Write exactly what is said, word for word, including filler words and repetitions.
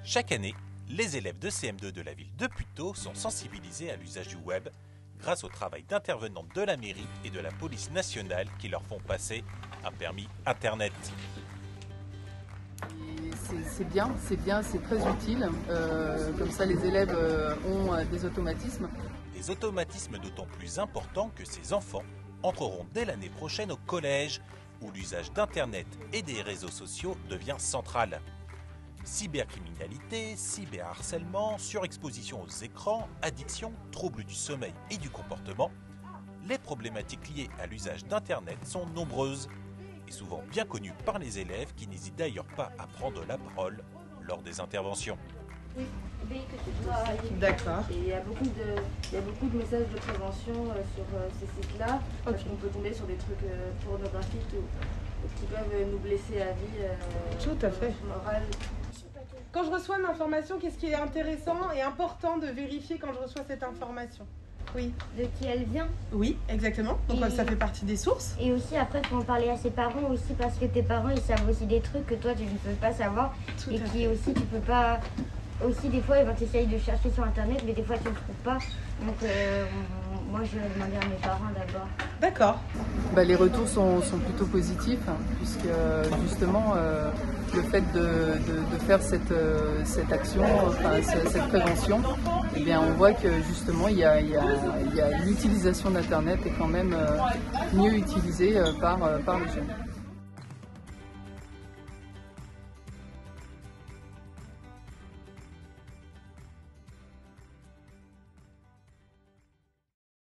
Chaque année, les élèves de C M deux de la ville de Puteaux sont sensibilisés à l'usage du web grâce au travail d'intervenants de la mairie et de la police nationale qui leur font passer un permis Internet. C'est bien, c'est bien, c'est très utile. Euh, comme ça, les élèves euh, ont euh, des automatismes. Des automatismes d'autant plus importants que ces enfants entreront dès l'année prochaine au collège, où l'usage d'Internet et des réseaux sociaux devient central. Cybercriminalité, cyberharcèlement, surexposition aux écrans, addiction, troubles du sommeil et du comportement, les problématiques liées à l'usage d'Internet sont nombreuses et souvent bien connues par les élèves qui n'hésitent d'ailleurs pas à prendre la parole lors des interventions. Oui, dès que tu dois aller. D'accord. Et il y a beaucoup de, il y a beaucoup de messages de prévention euh, sur euh, ces sites-là, parce Ok. qu'on peut tomber sur des trucs euh, pornographiques ou, ou qui peuvent nous blesser à vie. Euh, Tout à fait. Morale. Quand je reçois une information, qu'est-ce qui est intéressant et important de vérifier quand je reçois cette information? Oui. De qui elle vient. Oui, exactement. Donc Et- ça fait partie des sources. Et aussi, après, il faut en parler à ses parents aussi, parce que tes parents, ils savent aussi des trucs que toi, tu ne peux pas savoir. Tout et à qui fait. aussi, tu peux pas... Aussi, des fois, tu essayes de chercher sur Internet, mais des fois, tu ne trouves pas. Donc, euh, moi, je vais demander à mes parents d'abord. D'accord. Bah, les retours sont, sont plutôt positifs, hein, puisque euh, justement euh, le fait de, de- de faire cette, euh, cette action, enfin, ce- cette prévention, eh bien, on voit que justement il y a, il y a- il y a l'utilisation d'Internet est quand même euh, mieux utilisée euh, par, euh, par les jeunes.